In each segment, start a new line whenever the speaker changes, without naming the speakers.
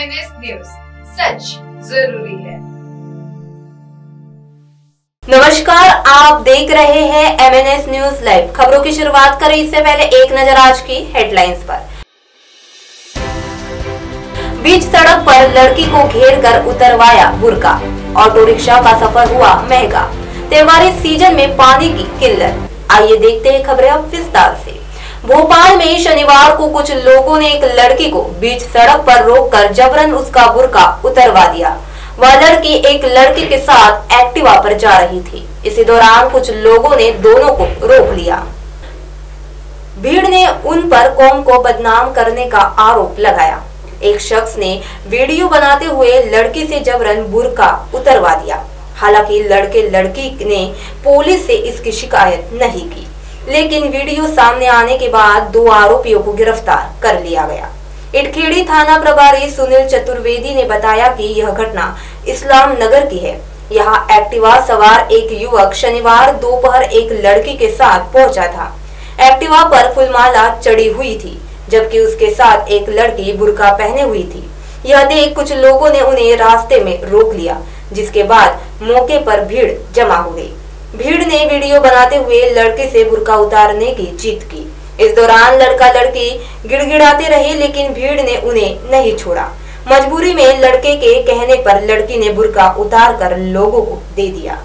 MNS news, सच जरूरी है।
नमस्कार, आप देख रहे हैं MNS न्यूज लाइव। खबरों की शुरुआत करें इससे पहले एक नजर आज की हेडलाइंस पर। बीच सड़क पर लड़की को घेर कर उतरवाया बुर्का, ऑटो रिक्शा का सफर हुआ महंगा। त्योहारी सीजन में पानी की किल्लत। आइए देखते हैं खबरें अब विस्तार से। भोपाल में शनिवार को कुछ लोगों ने एक लड़की को बीच सड़क पर रोककर जबरन उसका बुर्का उतरवा दिया। वह लड़की एक लड़के के साथ एक्टिवा पर जा रही थी। इसी दौरान कुछ लोगों ने दोनों को रोक लिया। भीड़ ने उन पर कौम को बदनाम करने का आरोप लगाया। एक शख्स ने वीडियो बनाते हुए लड़की से जबरन बुर्का उतरवा दिया। हालांकि लड़की ने पुलिस से इसकी शिकायत नहीं की, लेकिन वीडियो सामने आने के बाद 2 आरोपियों को गिरफ्तार कर लिया गया। इटखेड़ी थाना प्रभारी सुनील चतुर्वेदी ने बताया कि यह घटना इस्लाम नगर की है। यहाँ एक्टिवा सवार एक युवक शनिवार दोपहर एक लड़की के साथ पहुंचा था। एक्टिवा पर फूलमाला चढ़ी हुई थी, जबकि उसके साथ एक लड़की बुर्का पहने हुई थी। यह देख कुछ लोगों ने उन्हें रास्ते में रोक लिया, जिसके बाद मौके पर भीड़ जमा हो गई। भीड़ ने वीडियो बनाते हुए लड़के से बुर्का उतारने की जिद की। इस दौरान लड़का लड़की गिड़गिड़ाते रहे, लेकिन भीड़ ने उन्हें नहीं छोड़ा। मजबूरी में लड़के के कहने पर लड़की ने बुर्का उतारकर लोगों को दे दिया।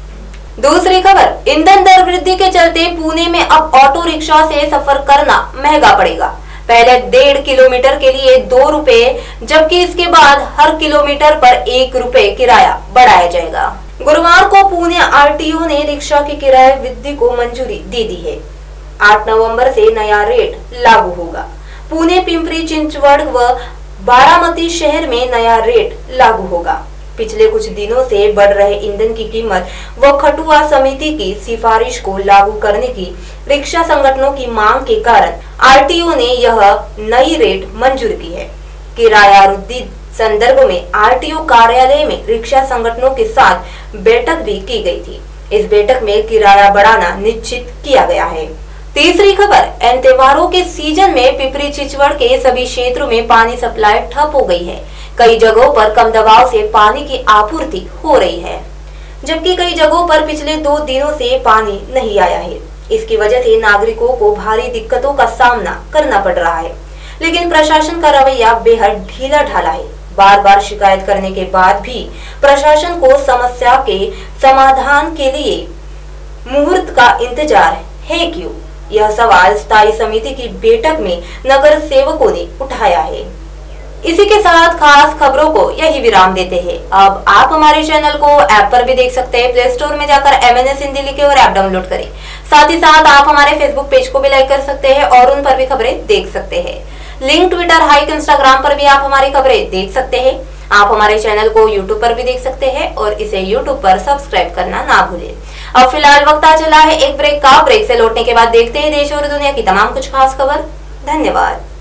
दूसरी खबर, ईंधन दर वृद्धि के चलते पुणे में अब ऑटो रिक्शा से सफर करना महंगा पड़ेगा। पहले 1.5 किलोमीटर के लिए 2 रुपए, जबकि इसके बाद हर किलोमीटर पर 1 रुपए किराया बढ़ाया जाएगा। गुरुवार को पुणे RTO ने रिक्शा की किराए वृद्धि को मंजूरी दे दी है। 8 नवंबर से नया रेट लागू होगा। पुणे, पिंपरी चिंचवड़ व बारामती शहर में नया रेट लागू होगा। पिछले कुछ दिनों से बढ़ रहे ईंधन की कीमत व खटुआ समिति की सिफारिश को लागू करने की रिक्शा संगठनों की मांग के कारण RTO ने यह नई रेट मंजूर की है। किराया वृद्धि संदर्भ में RTO कार्यालय में रिक्शा संगठनों के साथ बैठक भी की गई थी। इस बैठक में किराया बढ़ाना निश्चित किया गया है। तीसरी खबर, इन त्योहारों के सीजन में पिपरी चिंचवड़ के सभी क्षेत्रों में पानी सप्लाई ठप हो गई है। कई जगहों पर कम दबाव से पानी की आपूर्ति हो रही है, जबकि कई जगहों पर पिछले 2 दिनों से पानी नहीं आया है। इसकी वजह से नागरिकों को भारी दिक्कतों का सामना करना पड़ रहा है, लेकिन प्रशासन का रवैया बेहद ढीला ढाला है। बार बार शिकायत करने के बाद भी प्रशासन को समस्या के समाधान के लिए मुहूर्त का इंतजार है क्यों? यह सवाल स्थायी समिति की बैठक में नगर सेवकों ने उठाया है। इसी के साथ खास खबरों को यही विराम देते हैं। अब आप हमारे चैनल को ऐप पर भी देख सकते हैं। प्ले स्टोर में जाकर MNS हिंदी लिखे और ऐप डाउनलोड करें। साथ ही साथ आप हमारे फेसबुक पेज को भी लाइक कर सकते हैं और उन पर भी खबरें देख सकते हैं। लिंक ट्विटर, हाइक, इंस्टाग्राम पर भी आप हमारी खबरें देख सकते हैं। आप हमारे चैनल को यूट्यूब पर भी देख सकते हैं और इसे यूट्यूब पर सब्सक्राइब करना ना भूलें। अब फिलहाल वक्त आ चला है एक ब्रेक का। ब्रेक से लौटने के बाद देखते हैं देश और दुनिया की तमाम कुछ खास खबर। धन्यवाद।